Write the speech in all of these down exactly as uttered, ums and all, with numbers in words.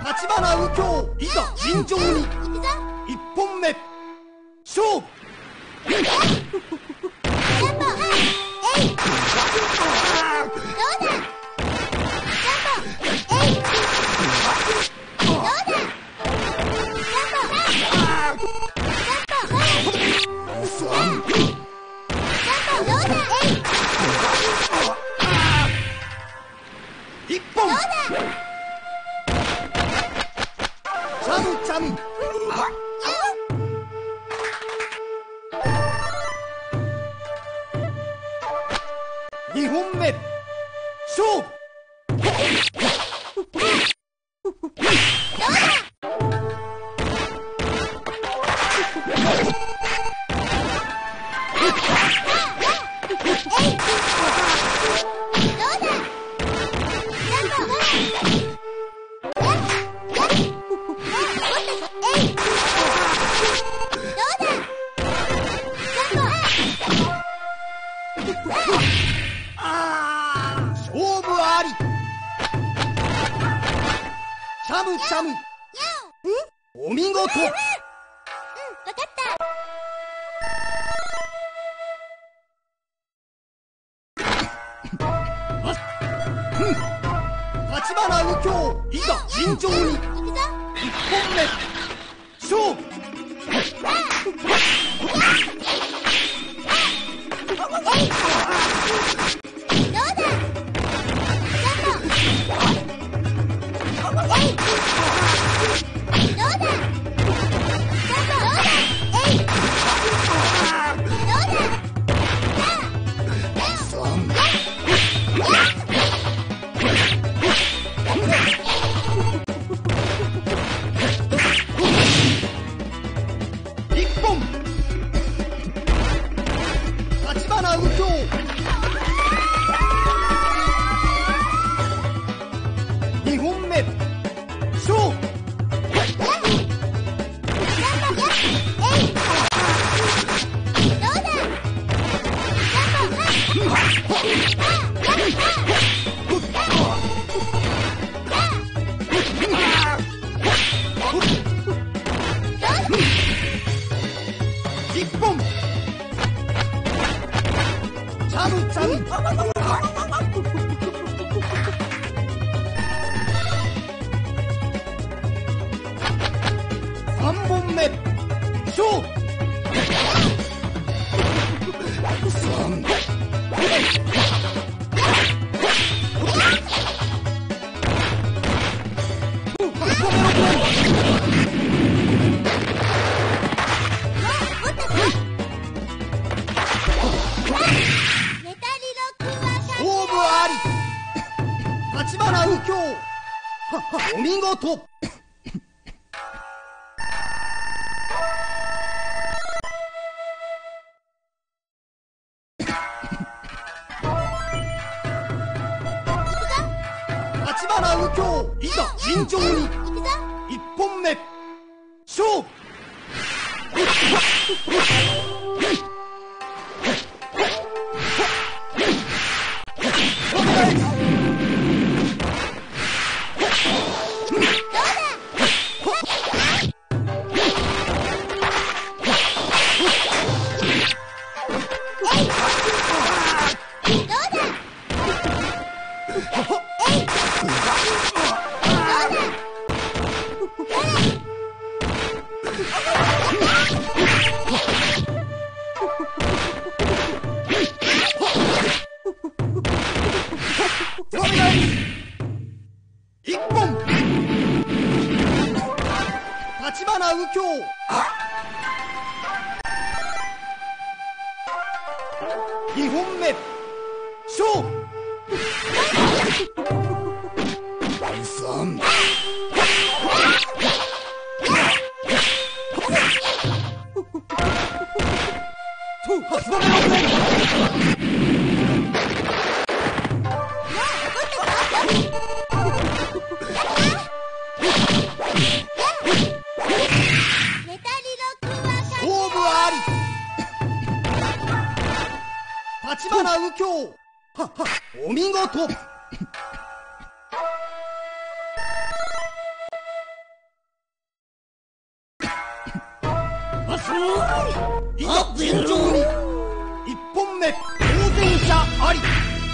立花右京、いざ尋常に。一本目勝負。一本チャムチャム。二本目勝負。勝負あり。チャムチャム。お見事。 うん、わかった。 立花右京、いざ尋常に。一本目勝負。一本立花右京。二本目勝負。一本チャムチャム。三本目勝負。三勝負あり。立花右京、お見事。立花右京、いざ尋常に。一本目勝負。一本立花右京。二本目勝負。三勝負あり。立花右京、お見事。 いざ尋常に。一本目当然者あり。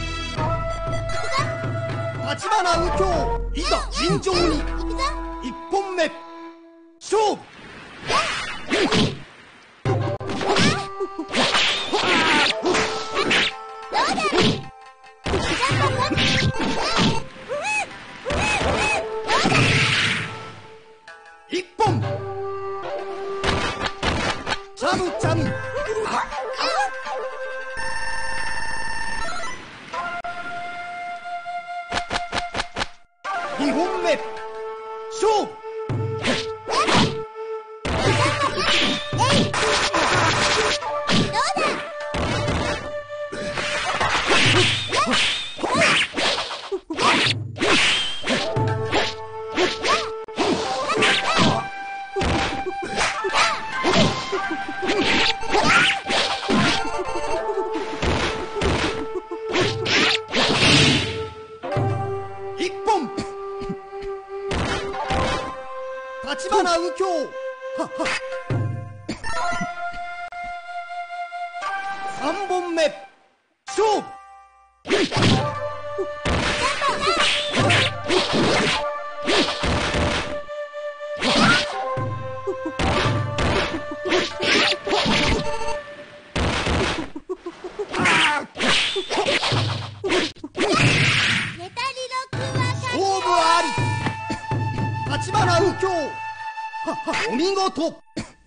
立花右京、いざ尋常に。一本目勝負。一本チャムチャム。二本目勝負。一本立花右京。はっは。三本目勝負。勝負あり。立花右京。はっは、お見事。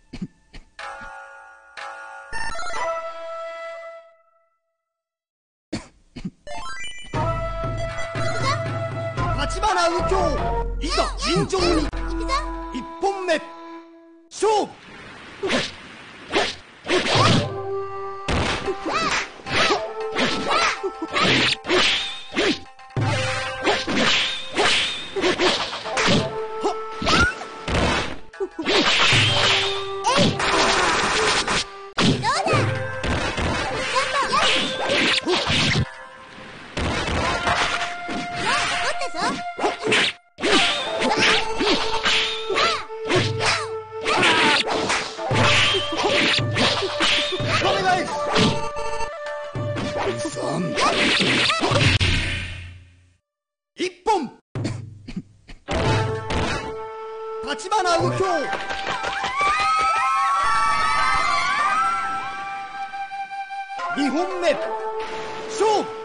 立花右京、いざ尋常に。一本目勝負。一本立花右京。二本目勝負。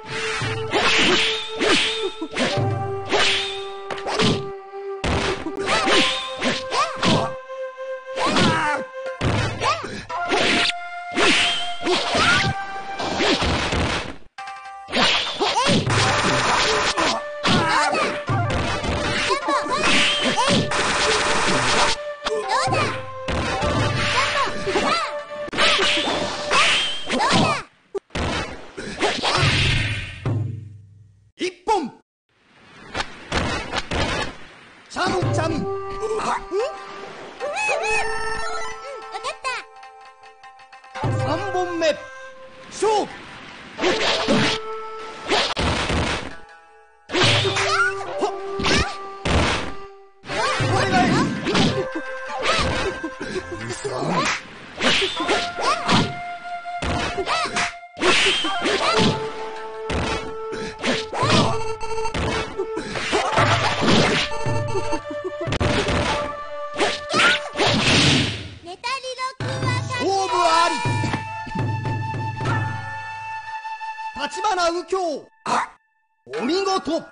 一本チャムチャム。 うん、わかった。 三本目勝負。勝負あり。立花右京、お見事。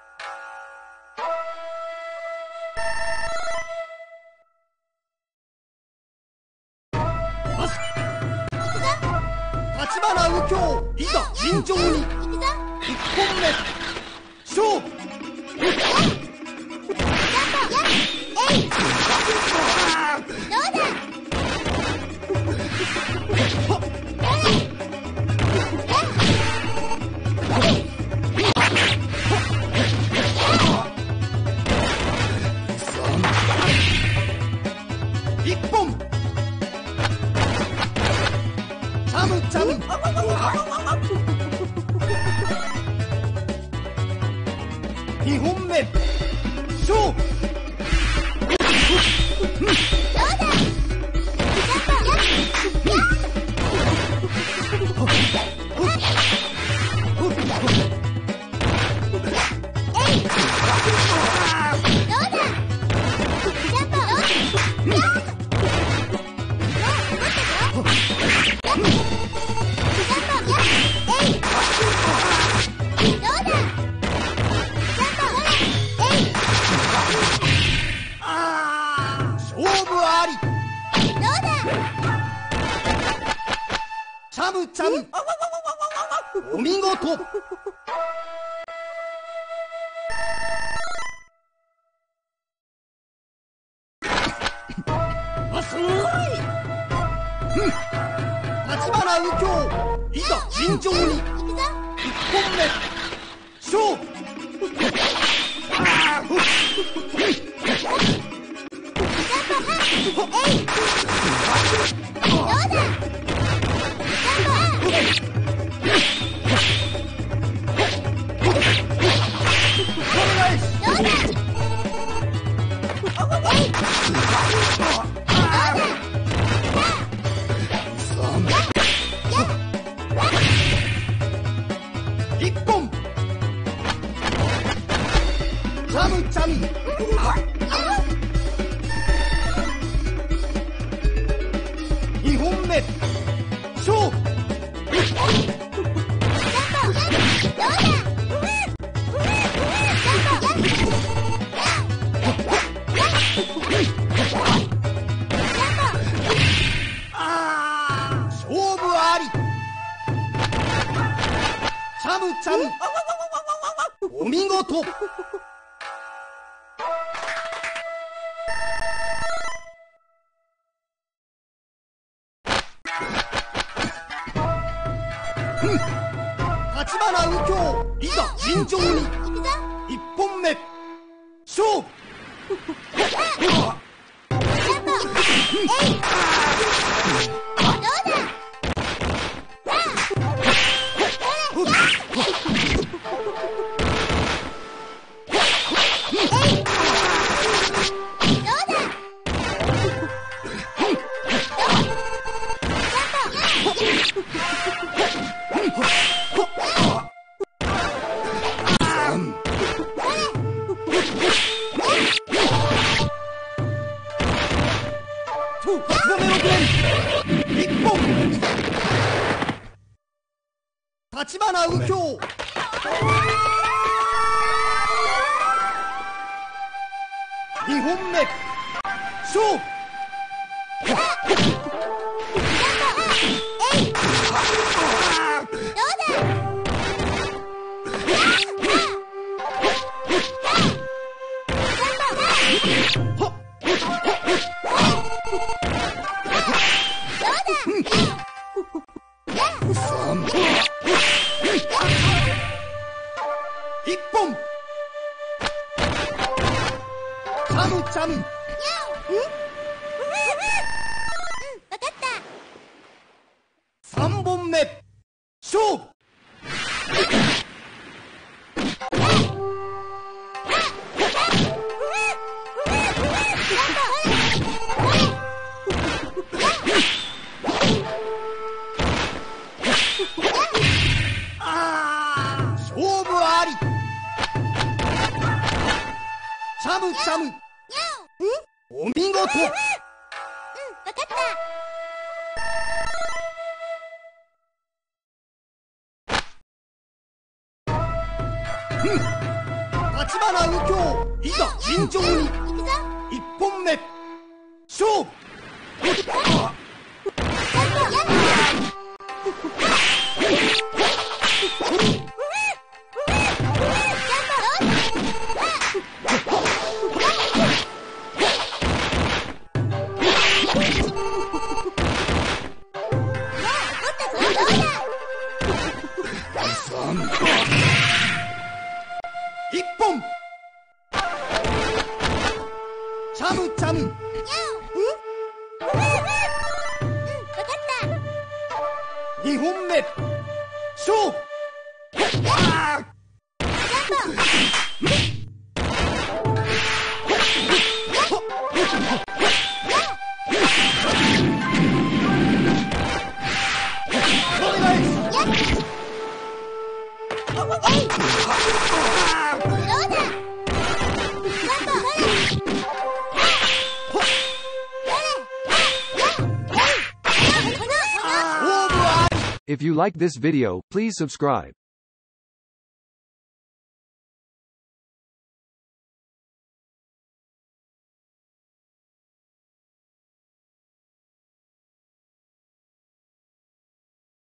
立花右京、いざ尋常に。一本目勝負。一本チャムチャム。二本目チャムチャム。お見事。あ、すごい。うん。立花右京、いざ尋常に。一本目。勝負。あー、一本。チャムチャム。二本目。勝負。勝負あり。チャムチャム。お見事。立花右京、いざ尋常に。一本目。勝負。一本。立花右京。二本目。勝負。一本。チャムチャム。 わかった。 三本目。勝負。勝負あり。チャムチャム。お見事。 わかった。 立花右京、いざ尋常に。一本目。勝負。一本。チャムチャム。 わかった。 二本目。勝負。あー If you like this video, please subscribe.